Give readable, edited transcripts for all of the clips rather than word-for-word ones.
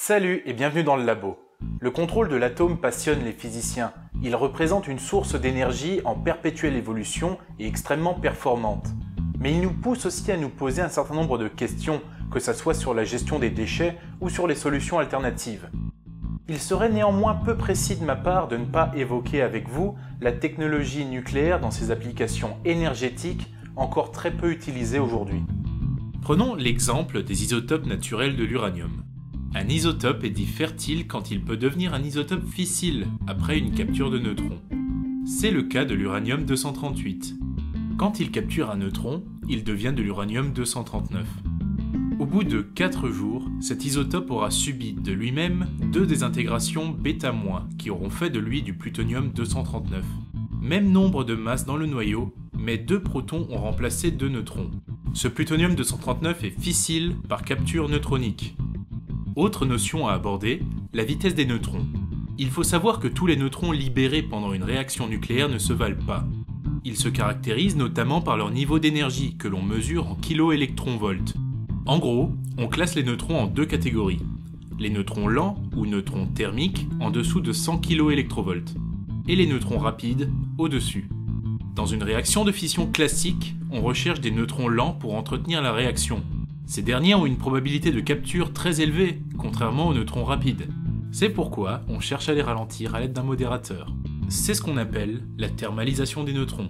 Salut et bienvenue dans le labo. Le contrôle de l'atome passionne les physiciens. Il représente une source d'énergie en perpétuelle évolution et extrêmement performante. Mais il nous pousse aussi à nous poser un certain nombre de questions, que ce soit sur la gestion des déchets ou sur les solutions alternatives. Il serait néanmoins peu précis de ma part de ne pas évoquer avec vous la technologie nucléaire dans ses applications énergétiques encore très peu utilisées aujourd'hui. Prenons l'exemple des isotopes naturels de l'uranium. Un isotope est dit fertile quand il peut devenir un isotope fissile après une capture de neutrons. C'est le cas de l'uranium-238. Quand il capture un neutron, il devient de l'uranium-239. Au bout de 4 jours, cet isotope aura subi de lui-même 2 désintégrations β- qui auront fait de lui du plutonium-239. Même nombre de masses dans le noyau, mais 2 protons ont remplacé 2 neutrons. Ce plutonium-239 est fissile par capture neutronique. Autre notion à aborder, la vitesse des neutrons. Il faut savoir que tous les neutrons libérés pendant une réaction nucléaire ne se valent pas. Ils se caractérisent notamment par leur niveau d'énergie que l'on mesure en kiloélectronvolts. En gros, on classe les neutrons en 2 catégories. Les neutrons lents ou neutrons thermiques en dessous de 100 kV et les neutrons rapides au-dessus. Dans une réaction de fission classique, on recherche des neutrons lents pour entretenir la réaction. Ces derniers ont une probabilité de capture très élevée, contrairement aux neutrons rapides. C'est pourquoi on cherche à les ralentir à l'aide d'un modérateur. C'est ce qu'on appelle la thermalisation des neutrons.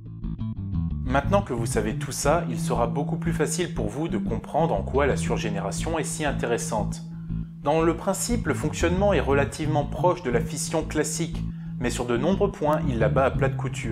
Maintenant que vous savez tout ça, il sera beaucoup plus facile pour vous de comprendre en quoi la surgénération est si intéressante. Dans le principe, le fonctionnement est relativement proche de la fission classique, mais sur de nombreux points, il la bat à plat de couture.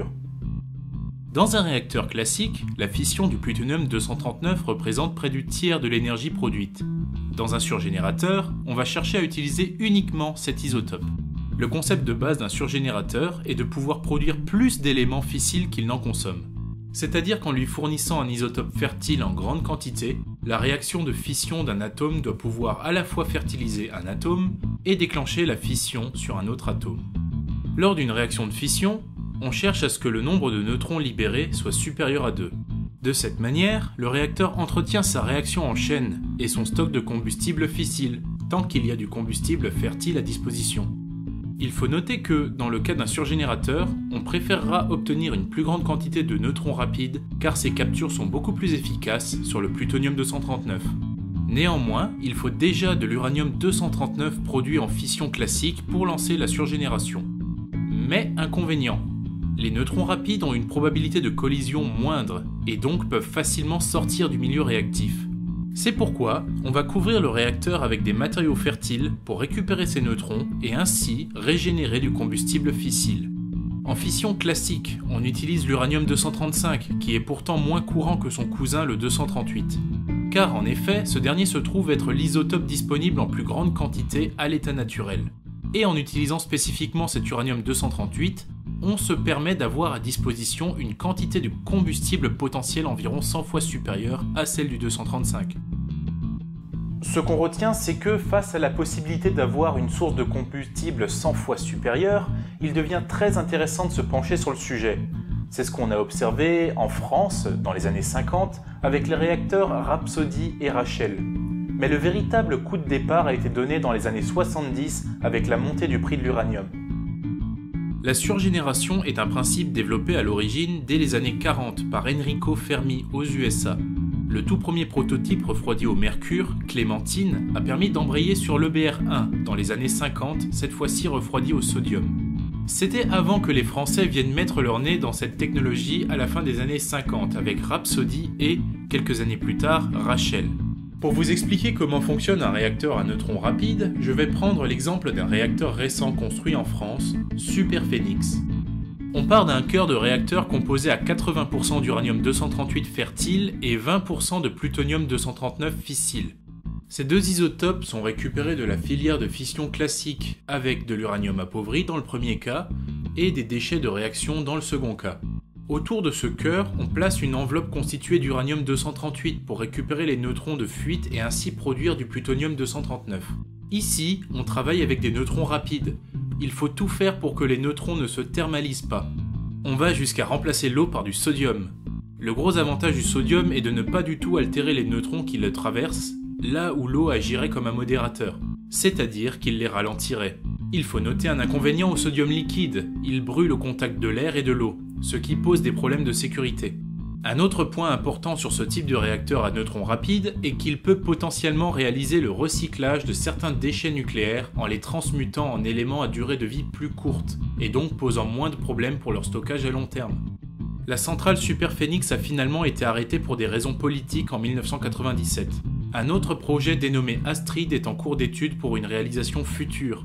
Dans un réacteur classique, la fission du plutonium-239 représente près du tiers de l'énergie produite. Dans un surgénérateur, on va chercher à utiliser uniquement cet isotope. Le concept de base d'un surgénérateur est de pouvoir produire plus d'éléments fissiles qu'il n'en consomme. C'est-à-dire qu'en lui fournissant un isotope fertile en grande quantité, la réaction de fission d'un atome doit pouvoir à la fois fertiliser un atome et déclencher la fission sur un autre atome. Lors d'une réaction de fission, on cherche à ce que le nombre de neutrons libérés soit supérieur à 2. De cette manière, le réacteur entretient sa réaction en chaîne et son stock de combustible fissile, tant qu'il y a du combustible fertile à disposition. Il faut noter que, dans le cas d'un surgénérateur, on préférera obtenir une plus grande quantité de neutrons rapides car ces captures sont beaucoup plus efficaces sur le plutonium-239. Néanmoins, il faut déjà de l'uranium-239 produit en fission classique pour lancer la surgénération. Mais inconvénient. Les neutrons rapides ont une probabilité de collision moindre et donc peuvent facilement sortir du milieu réactif. C'est pourquoi on va couvrir le réacteur avec des matériaux fertiles pour récupérer ces neutrons et ainsi régénérer du combustible fissile. En fission classique, on utilise l'uranium-235 qui est pourtant moins courant que son cousin le 238. Car en effet, ce dernier se trouve être l'isotope disponible en plus grande quantité à l'état naturel. Et en utilisant spécifiquement cet uranium-238, on se permet d'avoir à disposition une quantité de combustible potentiel environ 100 fois supérieure à celle du 235. Ce qu'on retient, c'est que face à la possibilité d'avoir une source de combustible 100 fois supérieure, il devient très intéressant de se pencher sur le sujet. C'est ce qu'on a observé en France dans les années 50 avec les réacteurs Rhapsody et Rachel. Mais le véritable coup de départ a été donné dans les années 70 avec la montée du prix de l'uranium. La surgénération est un principe développé à l'origine dès les années 40 par Enrico Fermi aux USA. Le tout premier prototype refroidi au mercure, Clémentine, a permis d'embrayer sur l'EBR-1 dans les années 50, cette fois-ci refroidi au sodium. C'était avant que les Français viennent mettre leur nez dans cette technologie à la fin des années 50 avec Rhapsody et, quelques années plus tard, Rachel. Pour vous expliquer comment fonctionne un réacteur à neutrons rapides, je vais prendre l'exemple d'un réacteur récent construit en France, Superphénix. On part d'un cœur de réacteur composé à 80% d'uranium-238 fertile et 20% de plutonium-239 fissile. Ces 2 isotopes sont récupérés de la filière de fission classique avec de l'uranium appauvri dans le premier cas et des déchets de réaction dans le second cas. Autour de ce cœur, on place une enveloppe constituée d'uranium-238 pour récupérer les neutrons de fuite et ainsi produire du plutonium-239. Ici, on travaille avec des neutrons rapides. Il faut tout faire pour que les neutrons ne se thermalisent pas. On va jusqu'à remplacer l'eau par du sodium. Le gros avantage du sodium est de ne pas du tout altérer les neutrons qui le traversent, là où l'eau agirait comme un modérateur. c'est-à-dire qu'il les ralentirait. Il faut noter un inconvénient au sodium liquide, il brûle au contact de l'air et de l'eau, ce qui pose des problèmes de sécurité. Un autre point important sur ce type de réacteur à neutrons rapides est qu'il peut potentiellement réaliser le recyclage de certains déchets nucléaires en les transmutant en éléments à durée de vie plus courte, et donc posant moins de problèmes pour leur stockage à long terme. La centrale Superphénix a finalement été arrêtée pour des raisons politiques en 1997. Un autre projet dénommé Astrid est en cours d'étude pour une réalisation future.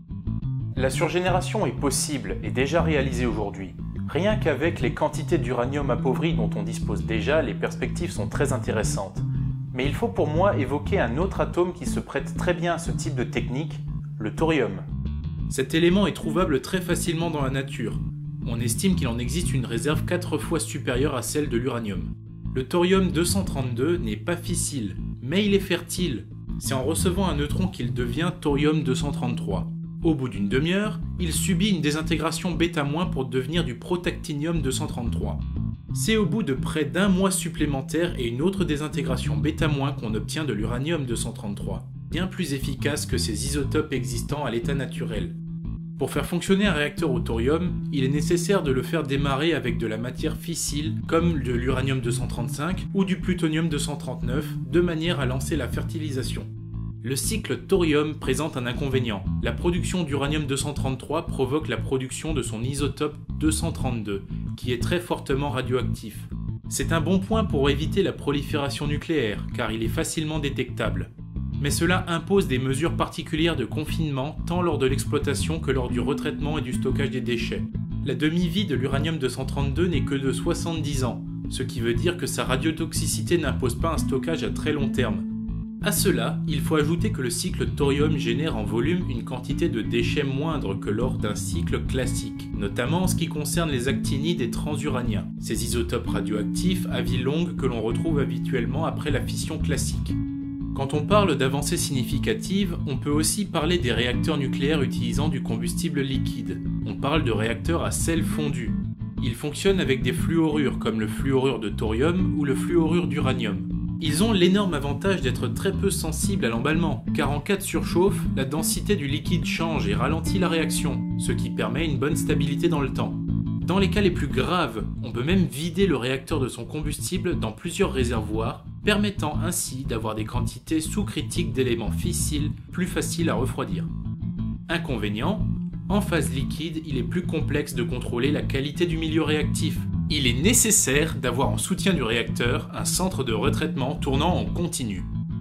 La surgénération est possible et déjà réalisée aujourd'hui. Rien qu'avec les quantités d'uranium appauvri dont on dispose déjà, les perspectives sont très intéressantes. Mais il faut pour moi évoquer un autre atome qui se prête très bien à ce type de technique, le thorium. Cet élément est trouvable très facilement dans la nature. On estime qu'il en existe une réserve 4 fois supérieure à celle de l'uranium. Le thorium-232 n'est pas fissile, mais il est fertile. C'est en recevant un neutron qu'il devient thorium-233. Au bout d'une demi-heure, il subit une désintégration β- pour devenir du protactinium-233. C'est au bout de près d'un mois supplémentaire et une autre désintégration β- qu'on obtient de l'uranium-233, bien plus efficace que ces isotopes existants à l'état naturel. Pour faire fonctionner un réacteur au thorium, il est nécessaire de le faire démarrer avec de la matière fissile comme de l'uranium-235 ou du plutonium-239 de manière à lancer la fertilisation. Le cycle thorium présente un inconvénient. La production d'uranium-233 provoque la production de son isotope 232, qui est très fortement radioactif. C'est un bon point pour éviter la prolifération nucléaire, car il est facilement détectable. Mais cela impose des mesures particulières de confinement tant lors de l'exploitation que lors du retraitement et du stockage des déchets. La demi-vie de l'uranium-232 n'est que de 70 ans, ce qui veut dire que sa radiotoxicité n'impose pas un stockage à très long terme. À cela, il faut ajouter que le cycle thorium génère en volume une quantité de déchets moindre que lors d'un cycle classique, notamment en ce qui concerne les actinides et transuraniens, ces isotopes radioactifs à vie longue que l'on retrouve habituellement après la fission classique. Quand on parle d'avancées significatives, on peut aussi parler des réacteurs nucléaires utilisant du combustible liquide. On parle de réacteurs à sel fondu. Ils fonctionnent avec des fluorures comme le fluorure de thorium ou le fluorure d'uranium. Ils ont l'énorme avantage d'être très peu sensibles à l'emballement, car en cas de surchauffe, la densité du liquide change et ralentit la réaction, ce qui permet une bonne stabilité dans le temps. Dans les cas les plus graves, on peut même vider le réacteur de son combustible dans plusieurs réservoirs, permettant ainsi d'avoir des quantités sous-critiques d'éléments fissiles plus faciles à refroidir. Inconvénient, en phase liquide, il est plus complexe de contrôler la qualité du milieu réactif. Il est nécessaire d'avoir en soutien du réacteur un centre de retraitement tournant en continu.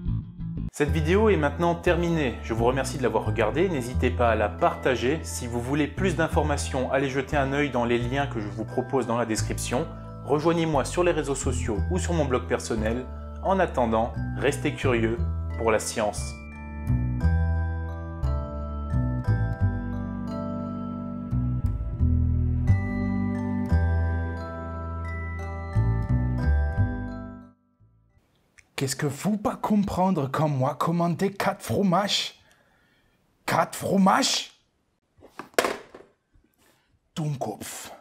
Cette vidéo est maintenant terminée. Je vous remercie de l'avoir regardée. N'hésitez pas à la partager. Si vous voulez plus d'informations, allez jeter un œil dans les liens que je vous propose dans la description. Rejoignez-moi sur les réseaux sociaux ou sur mon blog personnel. En attendant, restez curieux pour la science. Qu'est-ce que vous pas comprendre comme moi commander 4 fromages? 4 fromages? Dummkopf.